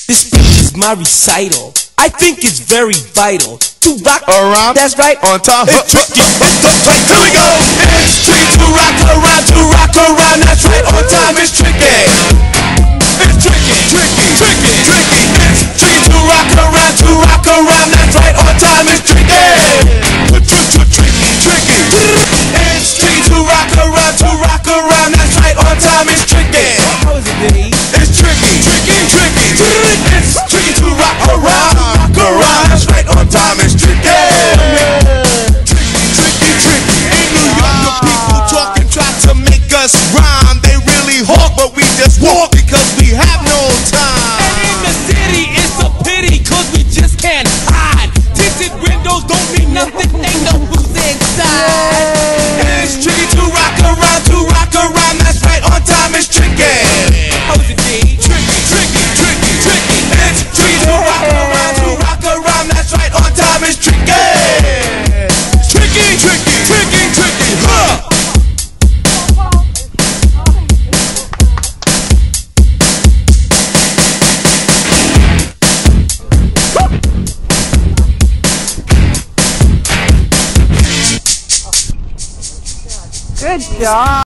This speech is my recital. I think it's very vital to rock around. That's right. On time. It's tricky. It's the right. Here we go. It's tricky to rock around. To rock around. That's right. On time. It's tricky. It's tricky. Tricky. Tricky. Tricky. It's tricky to rock around. To rock around. That's right. On time. It's tricky. Tricky. Tricky. It's tricky to rock around. To rock around. That's right. On time. It's tricky. How is it, Diddy? It's tricky. Tricky. Tricky. It's tricky to rock around. Rock around. That's right. On time. It's tricky. Tricky. In New York, the people talking try to make us rhyme. They really hawk, but we just walk because we have no time. And in the city, it's a pity, cause we just can't hide. Tinted windows don't mean nothing, they know who's inside. It's tricky to rock around, that's right, on time it's tricky. How is it, D? Tricky. It's tricky to rock around, that's right, on time it's tricky. Tricky, huh? Good job.